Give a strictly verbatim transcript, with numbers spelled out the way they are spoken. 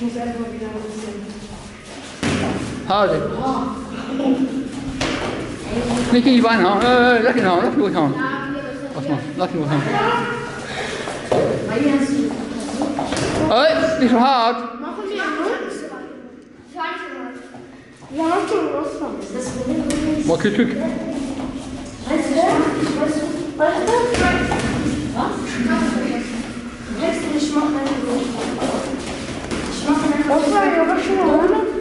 muss erstmal wieder ein bisschen. Hause. Nicht gegen die Beine hauen. Äh, lass ihn hauen, lass ihn ruhig hauen. Was machst du? Lass ihn ruhig hauen. Ey, nicht so hart. Machen wir ja, mach schon was. Boah, Kick, Kick. Weißt du, weißt du, weißt du? Was? Ich mach einfach so. Ich mach einfach so. Was war ja, was schon mal?